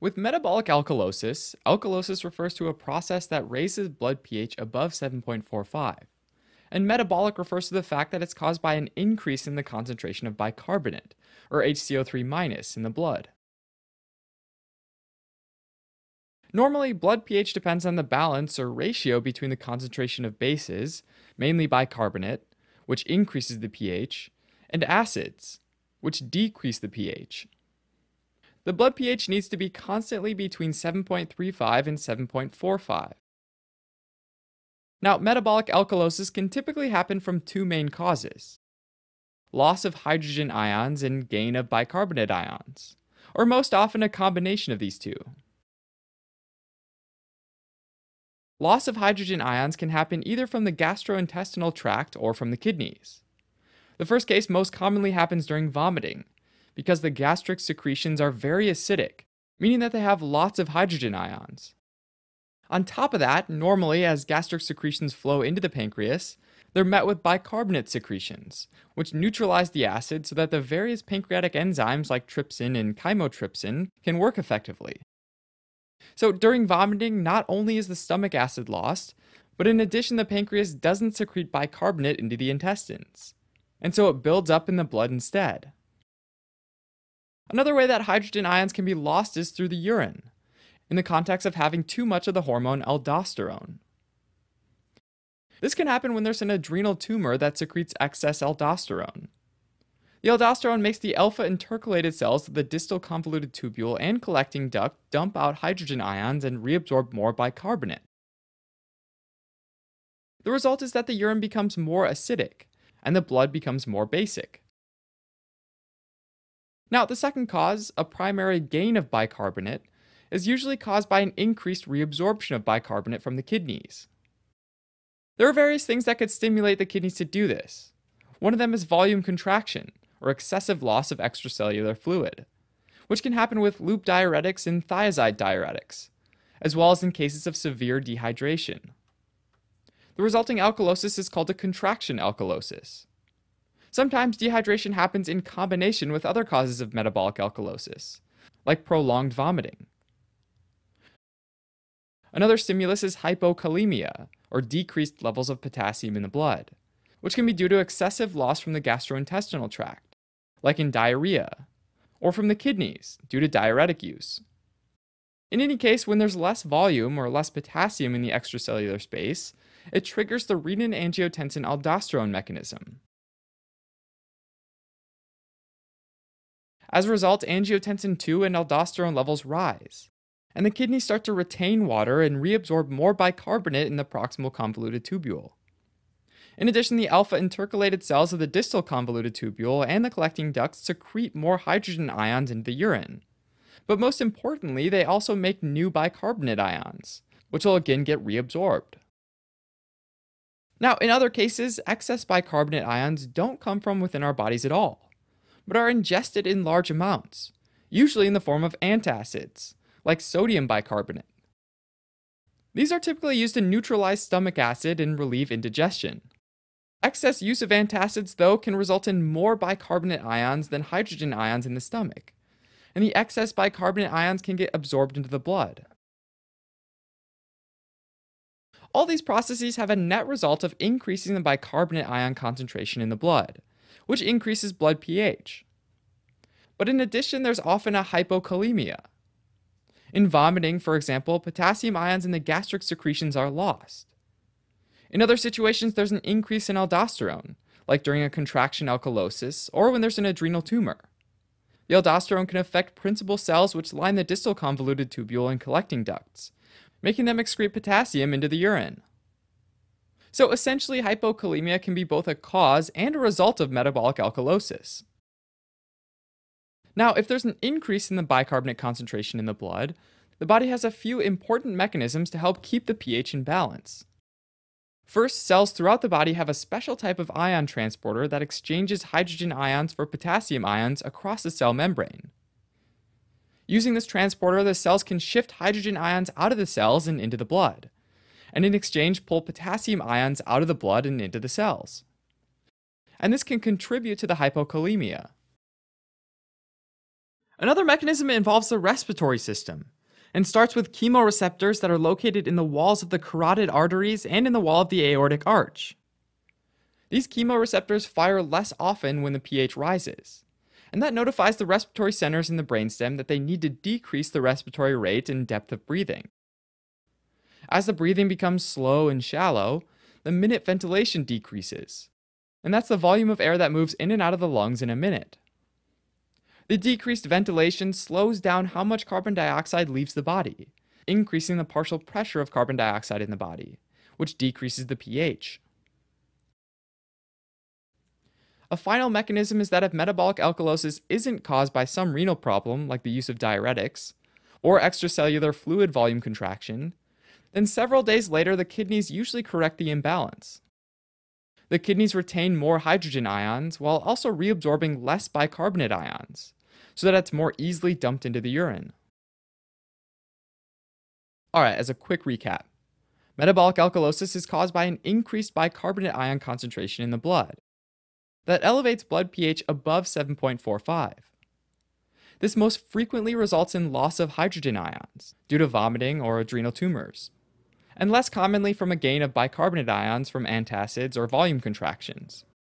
With metabolic alkalosis, alkalosis refers to a process that raises blood pH above 7.45. And metabolic refers to the fact that it's caused by an increase in the concentration of bicarbonate, or HCO3-, in the blood. Normally, blood pH depends on the balance or ratio between the concentration of bases, mainly bicarbonate, which increases the pH, and acids, which decrease the pH. The blood pH needs to be constantly between 7.35 and 7.45. Now, metabolic alkalosis can typically happen from two main causes: loss of hydrogen ions and gain of bicarbonate ions, or most often a combination of these two. Loss of hydrogen ions can happen either from the gastrointestinal tract or from the kidneys. The first case most commonly happens during vomiting, because the gastric secretions are very acidic, meaning that they have lots of hydrogen ions. On top of that, normally as gastric secretions flow into the pancreas, they're met with bicarbonate secretions, which neutralize the acid so that the various pancreatic enzymes like trypsin and chymotrypsin can work effectively. So during vomiting, not only is the stomach acid lost, but in addition the pancreas doesn't secrete bicarbonate into the intestines, and so it builds up in the blood instead. Another way that hydrogen ions can be lost is through the urine, in the context of having too much of the hormone aldosterone. This can happen when there's an adrenal tumor that secretes excess aldosterone. The aldosterone makes the alpha intercalated cells of the distal convoluted tubule and collecting duct dump out hydrogen ions and reabsorb more bicarbonate. The result is that the urine becomes more acidic, and the blood becomes more basic. Now, the second cause, a primary gain of bicarbonate, is usually caused by an increased reabsorption of bicarbonate from the kidneys. There are various things that could stimulate the kidneys to do this. One of them is volume contraction, or excessive loss of extracellular fluid, which can happen with loop diuretics and thiazide diuretics, as well as in cases of severe dehydration. The resulting alkalosis is called a contraction alkalosis. Sometimes dehydration happens in combination with other causes of metabolic alkalosis, like prolonged vomiting. Another stimulus is hypokalemia, or decreased levels of potassium in the blood, which can be due to excessive loss from the gastrointestinal tract, like in diarrhea, or from the kidneys due to diuretic use. In any case, when there's less volume or less potassium in the extracellular space, it triggers the renin-angiotensin-aldosterone mechanism. As a result, angiotensin II and aldosterone levels rise, and the kidneys start to retain water and reabsorb more bicarbonate in the proximal convoluted tubule. In addition, the alpha intercalated cells of the distal convoluted tubule and the collecting ducts secrete more hydrogen ions into the urine. But most importantly, they also make new bicarbonate ions, which will again get reabsorbed. Now, in other cases, excess bicarbonate ions don't come from within our bodies at all, but are ingested in large amounts, usually in the form of antacids, like sodium bicarbonate. These are typically used to neutralize stomach acid and relieve indigestion. Excess use of antacids, though, can result in more bicarbonate ions than hydrogen ions in the stomach, and the excess bicarbonate ions can get absorbed into the blood. All these processes have a net result of increasing the bicarbonate ion concentration in the blood, which increases blood pH. But in addition, there's often a hypokalemia. In vomiting, for example, potassium ions in the gastric secretions are lost. In other situations, there's an increase in aldosterone, like during a contraction alkalosis or when there's an adrenal tumor. The aldosterone can affect principal cells which line the distal convoluted tubule and collecting ducts, making them excrete potassium into the urine. So essentially, hypokalemia can be both a cause and a result of metabolic alkalosis. Now, if there's an increase in the bicarbonate concentration in the blood, the body has a few important mechanisms to help keep the pH in balance. First, cells throughout the body have a special type of ion transporter that exchanges hydrogen ions for potassium ions across the cell membrane. Using this transporter, the cells can shift hydrogen ions out of the cells and into the blood, and in exchange pull potassium ions out of the blood and into the cells. And this can contribute to the hypokalemia. Another mechanism involves the respiratory system, and starts with chemoreceptors that are located in the walls of the carotid arteries and in the wall of the aortic arch. These chemoreceptors fire less often when the pH rises, and that notifies the respiratory centers in the brainstem that they need to decrease the respiratory rate and depth of breathing. As the breathing becomes slow and shallow, the minute ventilation decreases, and that's the volume of air that moves in and out of the lungs in a minute. The decreased ventilation slows down how much carbon dioxide leaves the body, increasing the partial pressure of carbon dioxide in the body, which decreases the pH. A final mechanism is that if metabolic alkalosis isn't caused by some renal problem, like the use of diuretics, or extracellular fluid volume contraction, then several days later the kidneys usually correct the imbalance. The kidneys retain more hydrogen ions while also reabsorbing less bicarbonate ions, so that it's more easily dumped into the urine. Alright, as a quick recap, metabolic alkalosis is caused by an increased bicarbonate ion concentration in the blood that elevates blood pH above 7.45. This most frequently results in loss of hydrogen ions due to vomiting or adrenal tumors, and less commonly from a gain of bicarbonate ions from antacids or volume contractions.